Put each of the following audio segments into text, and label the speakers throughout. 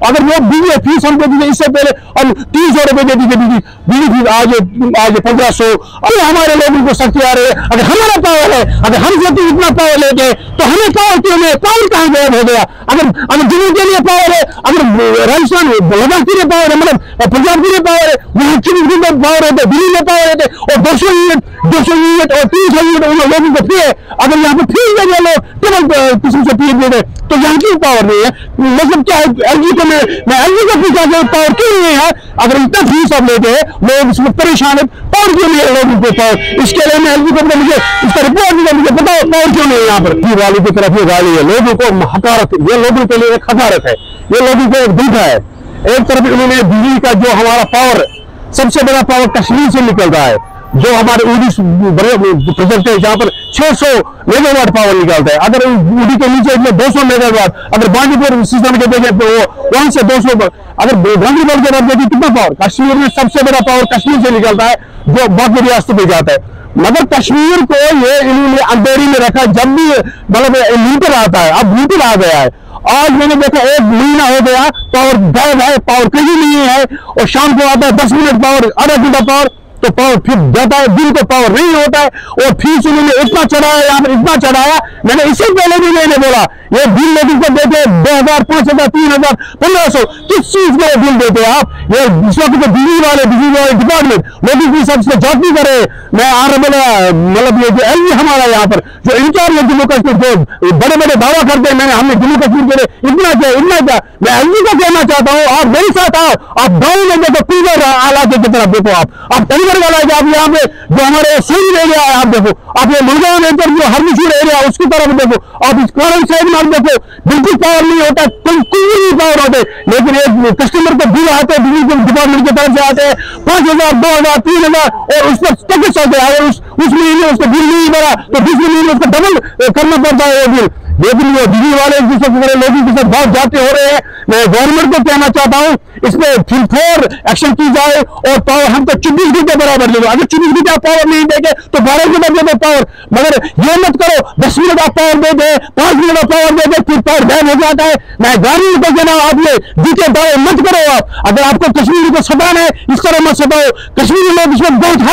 Speaker 1: अगर वो बिजली फीस हमको दीजिए, इससे पहले हम 300 रुपए दे दीजिए बिजली फीस, आज 1500। अभी हमारे लोगों को सख्ती आ रही है। अगर हमारा पावर है, अगर हम सोचते इतना पावर लेके तो हमें पावर क्यों नहीं? पावर कहाँ गायब हो गया? अगर जम्मू के लिए पावर है, अगर राजस्थान लद्दाख के लिए पावर है, मतलब पंजाब के लिए पावर है, वहाँ की पावर होते, दिल्ली में पावर होते, और 200 यूनिट और 300 यूनिट उन लोगों को फ्री है। अगर यहाँ पे फ्री दे दिया लोग केवल किसी से फ्री दे दे तो यहाँ की पावर नहीं है। मतलब क्या है? एलजी को मैं एलजी को पूछा कि पावर क्यों नहीं है? अगर इतना फीस सब लेते हैं लोग, इसमें परेशान है, पावर क्यों नहीं है लोगों को? पावर इसके लिए मैं एलजी को मुझे इसका रिपोर्ट दिया, मुझे बताओ पावर क्यों नहीं है यहाँ पर? वालों की तरफ ये गाली है, लोगों को हकारत, ये लोगों के लिए एक हकारत है, ये लोगों को एक धोखा है। एक तरफ इन्होंने बिजली का जो हमारा पावर, सबसे बड़ा पावर कश्मीर से निकल रहा है, जो हमारे उड़ी प्रोजेक्ट है जहाँ पर 600 मेगावाट पावर निकलता है। अगर उड़ी के नीचे 200 मेगावाट, अगर बांदीपुर सिस्टम के देखें तो वहां से 200, अगर बांदीपुर के बाद देखिए कितना पावर कश्मीर में, सबसे बड़ा पावर कश्मीर से निकलता है जो बाकी रियासतों में जाता है। मगर कश्मीर को ये इन्होंने अंधेरी में रखा, जब भी मतलब मीटर आता है, अब मीटर आ गया है। आज मैंने देखा 1 महीना हो गया पावर गायब है, पावर कहीं नहीं है, और शाम को आता है 10 मिनट पावर, आधा घंटा पावर, तो पावर फिर जाता है, दिन को पावर नहीं होता है। और फीस उन्होंने इतना चढ़ाया, यहाँ पर इतना चढ़ाया, मैंने इससे पहले भी मैंने बोला ये बिल लोगों को देते 2000, 5000, 3000, 1500, किस चीज के बिल देते हैं आप? ये इस वक्त तो बिजली वाले डिपार्टमेंट लोगों की सबसे जांच नहीं करे। मैं आ रहा मतलब ये जो एलजी हमारा यहाँ पर जो इंचार्ज है जम्मू कश्मीर, जो बड़े बड़े दावा करते हैं मैंने हमने जम्मू कश्मीर के लिए इतना क्या, मैं एलजी को कहना चाहता हूँ, आप मेरे साथ आओ, आप गाँव में देखो, पूरे आलाके की तरफ देखो, आप कई वाला है, आप यहाँ पे जो हमारे सूर्य एरिया है आप देखो, आप ये मुलगांव एरिया जो हरमशूर एरिया उसकी तरफ देखो, आप इस कारण साइड में आप देखो, बिल्कुल पावर नहीं होता, कोई नहीं पावर होते। लेकिन एक कस्टमर को बिल आते हैं बिजली डिपार्टमेंट की तरफ से आते हैं 5000, 2000, 3000, और उस पर चौबीस चलते हैं। अगर उस महीने उसको बिल नहीं भरा तो दूसरे महीने उसको डबल करना पड़ता है बिल। लेकिन वो बिजली वाले एक दूसरे के लोगों के साथ बहुत जाते हो रहे हैं। मैं गवर्नमेंट को कहना चाहता हूँ इसमें फिर एक्शन की जाए, और पावर हमको 24 घंटे बराबर दे दो। अगर 24 घंटे आप पावर नहीं देंगे तो 12 घंटे दे दो पावर, मगर ये मत करो 10 मिनट आप पावर दे दे, 5 मिनट आप पावर दे दे, फिर पावर गायब हो जाता है। मैं गवर्नमेंट को कहना, आप ये जीते दावे मत करो। आप अगर आपको कश्मीर को सताना है इस तरह मत सताओ। कश्मीरी लोग इसमें बहुत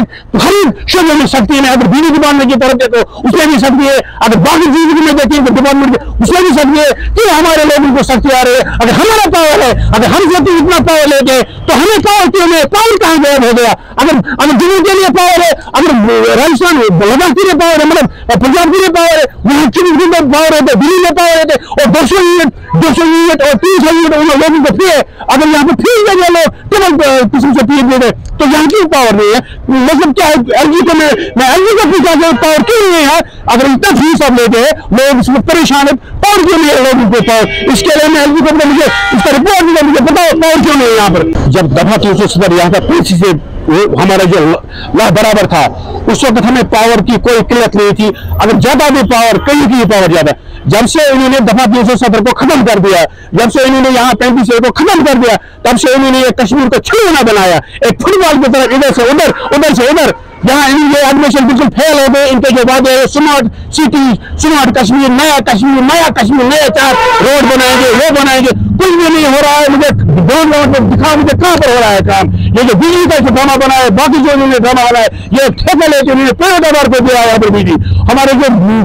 Speaker 1: हर एक शोबे में शक्ति है। अगर बिजली डिपार्टमेंट की तरफ देखो उसमें भी शक्ति है, अगर बाकी चीज में देखिए डिपार्टमेंट उसमें भी शक्ति है कि हमारे लोगों को शक्ति आ रही है। अगर हमारा पावर है, अगर हम सोचते इतना पावर लेके तो हमें पावर क्यों नहीं? पावर कहाँ गायब हो गया? अगर जम्मू के लिए पावर है, अगर राजस्थान लद्दाख के लिए पावर है, मतलब पंजाब के लिए पावर है, वहाँ की पावर होते, दिल्ली में पावर होते, और 200 यूनिट और 300 यूनिट उन लोगों को फ्री है। अगर यहाँ पे फ्री दे दिया लोग केवल किसी से फ्री दे दे तो यहाँ की पावर नहीं है। मतलब क्या है? एलजी को मैं एलजी को पूछा कि पावर क्यों नहीं है? अगर इतना फीस सब लेते हैं लोग, इसमें परेशान है, पावर क्यों नहीं है लोगों को? पावर इसके लिए मैं एलजी को मुझे इसका रिपोर्ट दिया, मुझे बताओ पावर क्यों नहीं है यहाँ पर? जब दफा 370 यहाँ का कृषि से हमारा जो ला बराबर था उस वक्त हमें पावर की कोई किल्लत नहीं थी। अगर ज्यादा भी पावर, कहीं की पावर ज्यादा, जब से इन्होंने दफा 370 को खत्म कर दिया, जब से इन्होंने यहाँ 35 को खत्म कर दिया, तब से इन्होंने ये कश्मीर को छुड़ाना बनाया, एक फुटबॉल की तरह इधर से उधर, उधर से इधर। यहाँ इनके एडमिशन बिल्कुल फेल हो गए। इनके जो वादे स्मार्ट सिटी, स्मार्ट कश्मीर, नया कश्मीर, नया 4 रोड बनाएंगे, वो बनाएंगे, कुछ भी नहीं हो रहा है। मुझे दिखाओ मुझे कहाँ पर हो रहा है काम। ये जो बिजली का ड्रामा बना है, बाकी जो इन्होंने ड्रामा बना है, ये ठेका लेके उन्होंने पहले आधार पर दिया है बिजली। हमारे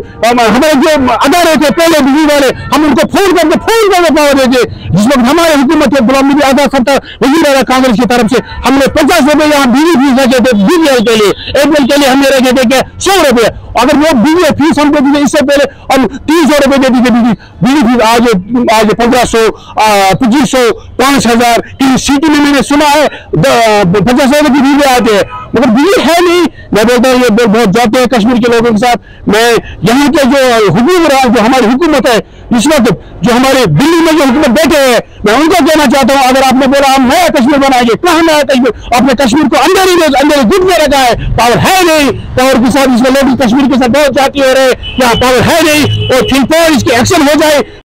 Speaker 1: जो अदारे थे पहले बिजली वाले, हम उनको फोन करके पावर देते। जिस वक्त हमारे हुकूमत के गुलाम नबी आजाद सत्ता वजीर आला कांग्रेस की तरफ से हमने 50 रुपए यहाँ बिजली फीस रखे थे, बीपीएल के लिए, एपीएल के लिए हमने रखे थे क्या 100 रुपए। अगर वो बिजली फीस हमको दीजिए, इससे पहले हम 300 रुपए दे दीजिए बिजली फीस, आज 1500, 2500, 5000 की सिटी में मैंने सुना है 50 रुपए की बिजली आते हैं, मगर बिजली है नहीं। मैं बोलता हूँ ये बहुत जाते हैं कश्मीर के लोगों के साथ। मैं यहाँ के जो हुकूमरान, जो हमारी हुकूमत है इस वक्त, जो हमारे दिल्ली में जो हुकूमत बैठे हैं, मैं उनको कहना चाहता हूँ, अगर आपने बोला हम नया कश्मीर बनाएंगे, कहाँ नया कश्मीर? आपने कश्मीर को अंदर गुट में रखा है, पावर है नहीं। पावर के साथ इसमें लोग कश्मीर के साथ बहुत जाती हो रहे हैं, यहाँ पावर है नहीं, और फिर इसकी एक्शन हो जाए।